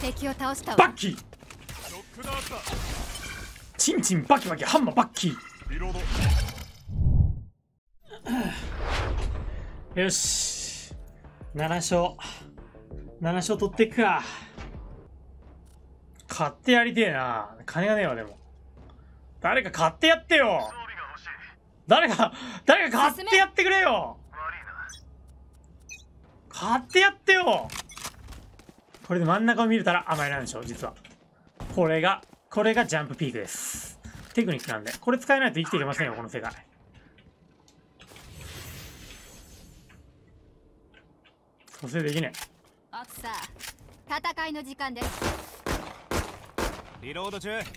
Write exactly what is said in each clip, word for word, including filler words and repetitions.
敵を倒したわ。 バッキーチンチンバキバキハンマーバッキー。よしなな勝なな勝取っていくか。買ってやりてえな。金がねえわ。でも誰か買ってやってよ。誰か誰か買ってやってくれよ。買ってやってよ。これで真ん中を見れたら甘いなんでしょ。実はこれがこれがジャンプピークです。テクニックなんでこれ使えないと生きていけませんよこの世界。蘇生できねえ。 アクサー戦いの時間です。 リロード中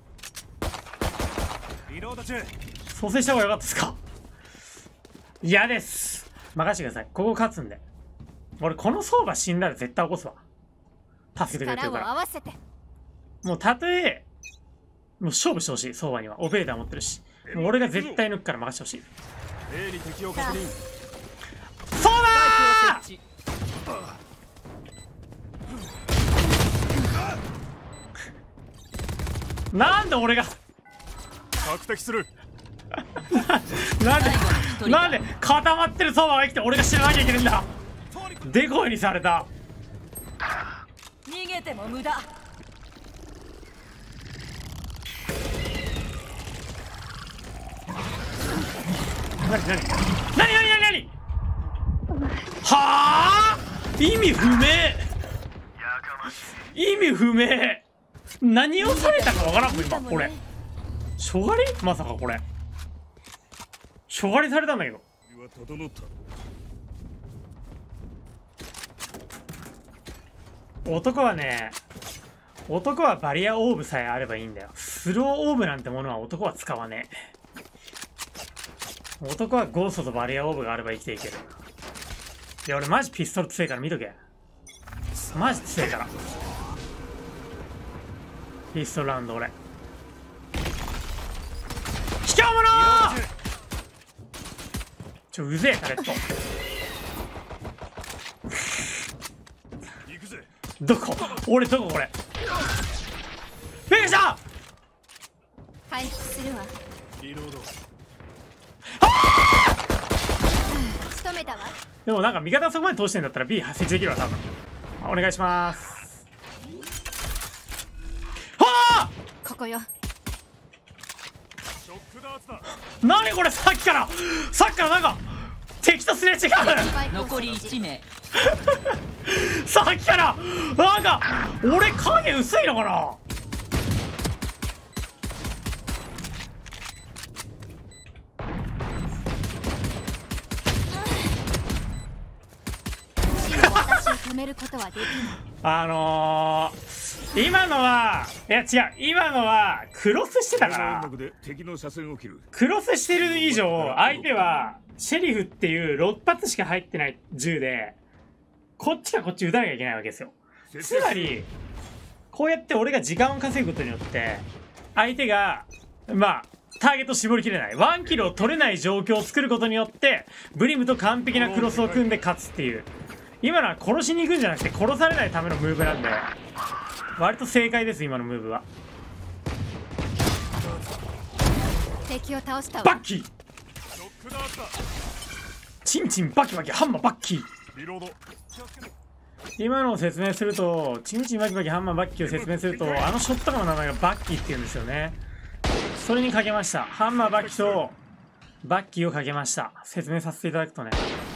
リロード中。 蘇生した方がよかったですか。嫌です。任せてください。ここ勝つんで。俺この相場死んだら絶対起こすわ。助けてくれてるから。 力を合わせて。 もうたとえもう勝負してほしい。相場にはオペレーター持ってるし、もう俺が絶対抜くから任せてほしい。 A に敵を確認。 そうだー。なんで俺が索敵する。 なんでなんで固まってる相場が生きて俺が死ななきゃいけないんだ。デコイにされた。 逃げても無駄。 なになになになになになにはあ意味不明意味不明。何をされたかわからんもん今これ。しょがりまさかこれしょがりされたんだけど。男はね男はバリアオーブさえあればいいんだよ。スローオーブなんてものは男は使わねえ。男はゴーストとバリアオーブがあれば生きていける。いや俺マジピストル強いから見とけ。マジ強いからピストルラウンド俺。卑怯者ちょうぜえタレットどこ俺どここれフィニッシャー回復するわ。 リロード。 仕留めたわ。 でもなんか味方そこまで通してんだったら B 設置できるわ多分。お願いします。はあここよ。 何これさっきからさっきからなんか敵とすれ違う。 残りいち名。 さっきからなんか俺影薄いのかな。 私を止めることはできない。 あのー、今のはいや違う今のはクロスしてたからクロスしてる以上相手はシェリフっていうろっ発しか入ってない銃でこっちがこっち撃たなきゃいけないわけですよ。つまりこうやって俺が時間を稼ぐことによって相手がまあターゲットを絞りきれないワンキルを取れない状況を作ることによってブリムと完璧なクロスを組んで勝つっていう。今のは殺しに行くんじゃなくて殺されないためのムーブなんで割と正解です今のムーブは。 敵を倒したわ。 バッキーチンチンバキバキハンマーバッキー。今のを説明するとチンチンバキバキハンマーバッキーを説明するとあのショットガンの名前がバッキーっていうんですよね。それにかけました。ハンマーバッキーとバッキーをかけました。説明させていただくとね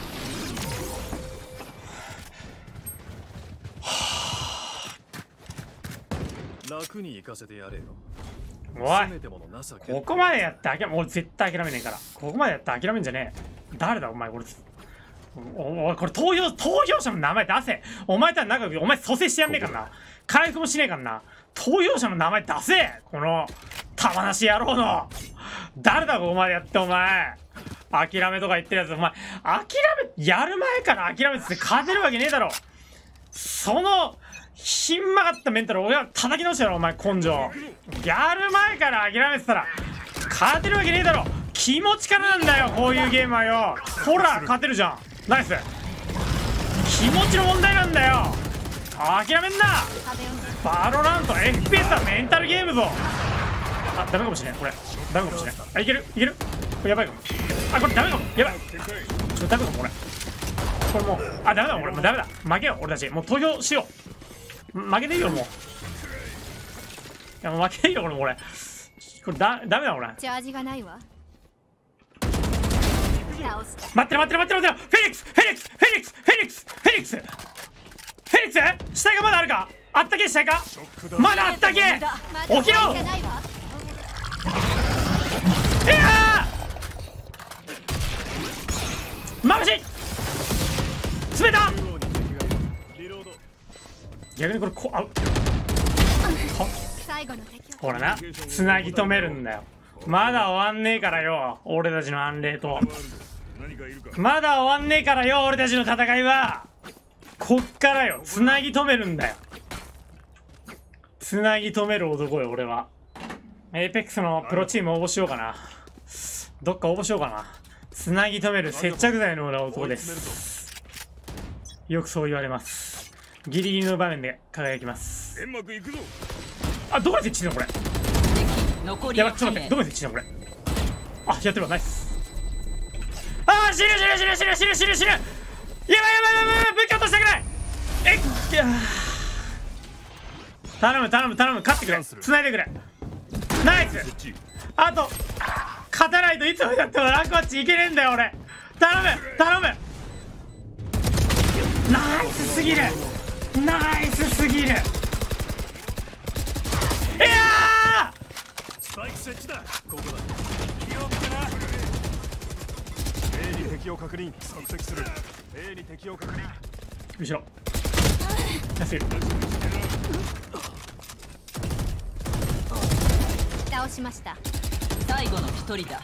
楽に行かせてやれよ。 おいここまでやって諦め俺絶対諦めねえからここまでやって諦めんじゃねえ。誰だお前これおいこれ投票投票者の名前出せ。お前とは仲良くお前蘇生してやんねえからな回復もしねえからな。投票者の名前出せこの玉なし野郎の誰だここまでやってお前諦めとか言ってるやつお前諦めやる前から諦めてて勝てるわけねえだろ。そのひん曲がったメンタル俺は叩き直してやろお前根性。やる前から諦めてたら勝てるわけねえだろ。気持ちからなんだよこういうゲームはよ。ほら勝てるじゃんナイス。気持ちの問題なんだよ。 諦めんな。 壁をバロラント エフピーエス はメンタルゲームぞ。あ、ダメかもしれないこれ。ダメかもしれない。あ、いけるいける。これやばいかも。あ、これダメかも。やばい。ちょっとダメかもこれ。これもう、あ、ダメだこれ。もうダメだ。負けよ俺たち。もう投票しよう。負けていいよもう。いやもう負けていいよこれもう俺。これだダメだ俺。 チャージがないわ。倒した。 待ってる待ってる待ってる待ってる。フェニックスフェニックスフェニックスフェニックスフェニックスフェニックス死体がまだあるか。あったけ死体か。まだあったけ。起きろ。 じゃないわ。 いやーまぶしい。詰めた。逆にこれこあ最後の敵をほらな、つなぎ止めるんだよ。まだ終わんねえからよ俺たちの安寧と。まだ終わんねえからよ俺たちの戦いは。こっからよ、つなぎ止めるんだよ。つなぎ止める男よ俺は。エイペックスのプロチーム応募しようかな。どっか応募しようかな。つなぎ止める接着剤のような男です。よくそう言われます。ギリギリの場面で輝きます。あ、どこで設置してんのこれ。 残りやばい、ちょっと待って、どこで設置してんのこれ。あ、やってるわ、ナイス。あー、死ぬ死ぬ死ぬ死ぬ死ぬ死ぬ死ぬ。やばいやばいやばいやばい、武器落としたくない。えっ、いや頼む頼む頼む、勝ってくれ、繋いでくれ。ナイス。あと勝たないといつまでだってもランクマッチいけねえんだよ俺。頼む頼む。ナイスすぎる、ナイスすぎる。いやースパイク設置だ。ここだ。気をつけな。A に敵を確認。索敵する。A に敵を確認。 後ろ安い。 倒しました。 最後の一人だ。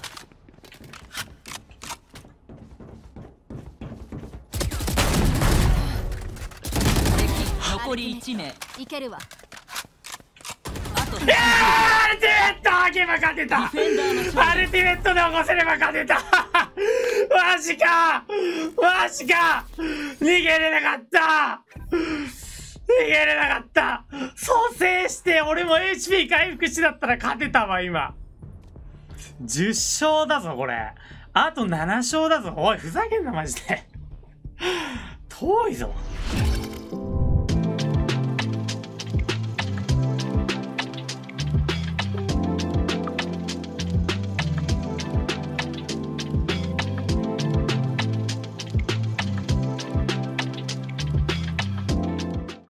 敵残りいち名。 いけるわ。 あといやーアルティメット開けば勝てた。 ディフェンダーの勝利アルティメットで起こせれば勝てた。マジかマジか逃げれなかった、逃げれなかった。蘇生して俺も エイチピー 回復しだったら勝てたわ今。じゅっ勝だぞこれ。あとなな勝だぞ。おいふざけんなマジで。遠いぞ。